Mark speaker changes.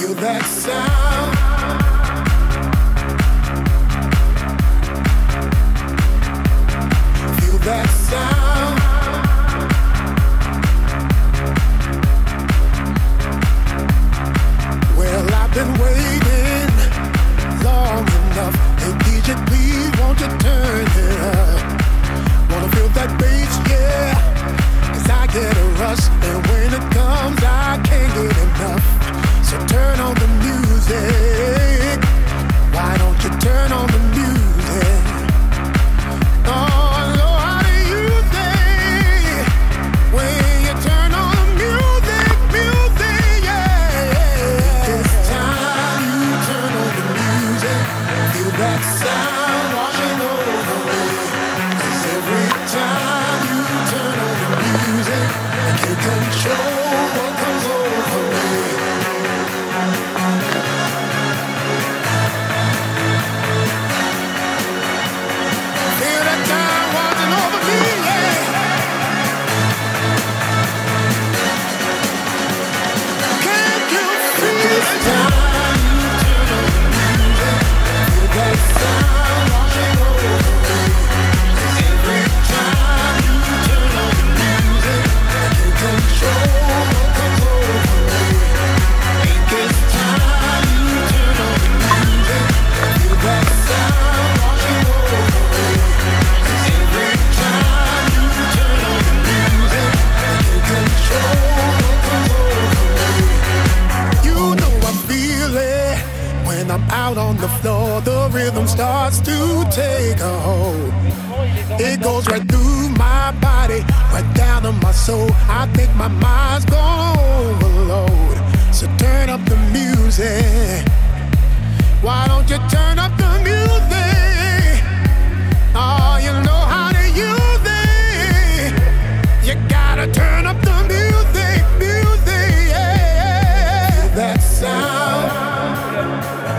Speaker 1: that sound. Feel that sound. Well, I've been waiting long enough. Hey, DJ, please, won't you turn it up? Wanna feel that bass, yeah. 'Cause I get a rush, and when it comes, I can't get enough. So turn on the music. Why don't you turn on the music? Oh, Lord, how do you think when you turn on the music, yeah? It's time you turn on the music. Feel that sound washing over me. 'Cause every time you turn on the music, I can't control what comes over me. Feel that time washing over me, yeah. Can't you feel the time you turn on the music? Feel that sound washing over me. 'Cause every time you turn on the music, I can't control what comes over me. It's time you turn on the music. Feel that sound washing over me. 'Cause every time you turn on the music, I can't control what comes over me. You know I feel it when I'm out on the floor. The rhythm starts to take a hold. It goes right through my body, right down to my soul. I think my mind's gonna overload. So turn up the music. Why don't you turn up the music? Oh, you know how to use it. You gotta turn up the music, yeah. Feel that sound.